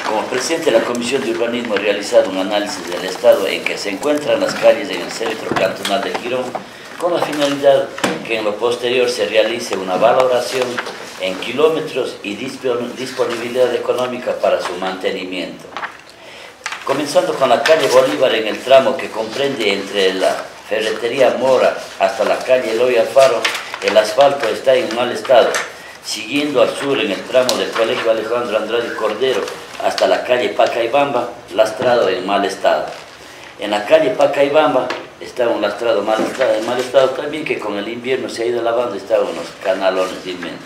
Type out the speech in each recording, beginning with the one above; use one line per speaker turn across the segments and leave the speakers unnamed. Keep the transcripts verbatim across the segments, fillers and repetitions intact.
Como presidente de la Comisión de Urbanismo he realizado un análisis del estado en que se encuentran las calles en el centro cantonal de Girón, con la finalidad que en lo posterior se realice una valoración en kilómetros y disponibilidad económica para su mantenimiento. Comenzando con la calle Bolívar en el tramo que comprende entre la ferretería Mora hasta la calle Eloy Alfaro, el asfalto está en mal estado. Siguiendo al sur en el tramo del Colegio Alejandro Andrade Cordero hasta la calle Pacaibamba, lastrado en mal estado. En la calle Pacaibamba está un lastrado mal estado, en mal estado también, que con el invierno se ha ido lavando, están unos canalones inmensos.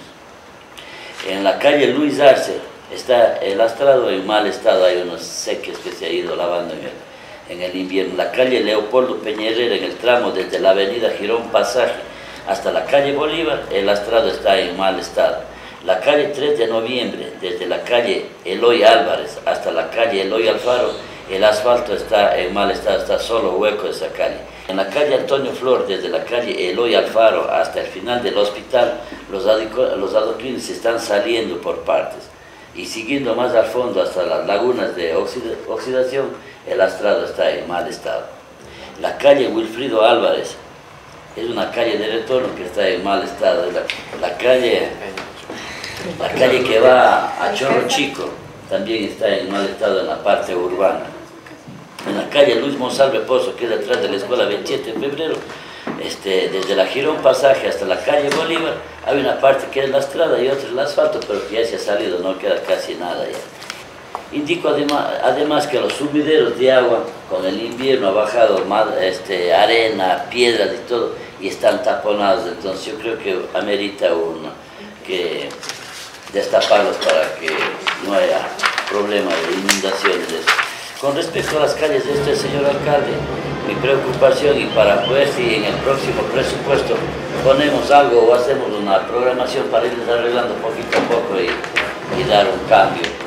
En la calle Luis Arce está el lastrado en mal estado, hay unos seques que se ha ido lavando en el, en el invierno. La calle Leopoldo Peñerera en el tramo desde la avenida Girón Pasaje hasta la calle Bolívar, el lastrado está en mal estado. La calle tres de noviembre, desde la calle Eloy Álvarez hasta la calle Eloy Alfaro, el asfalto está en mal estado, está solo hueco esa calle. En la calle Antonio Flor, desde la calle Eloy Alfaro hasta el final del hospital, los, los adoquines están saliendo por partes. Y siguiendo más al fondo hasta las lagunas de oxida oxidación, el lastrado está en mal estado. La calle Wilfrido Álvarez es una calle de retorno que está en mal estado. La, la, calle, la calle que va a Chorro Chico también está en mal estado en la parte urbana. En la calle Luis Monsalve Pozo, que es detrás de la escuela veintisiete de febrero, este, desde la Girón Pasaje hasta la calle Bolívar, hay una parte que es lastrada y otra es el asfalto, pero que ya se ha salido, no queda casi nada ya. Indico además, además que los sumideros de agua con el invierno ha bajado más, este, arena, piedras y todo, y están taponados. Entonces yo creo que amerita uno que destaparlos para que no haya problema de inundaciones. Con respecto a las calles de este señor alcalde, mi preocupación, y para ver si en el próximo presupuesto ponemos algo o hacemos una programación para irles arreglando poquito a poco y, y dar un cambio.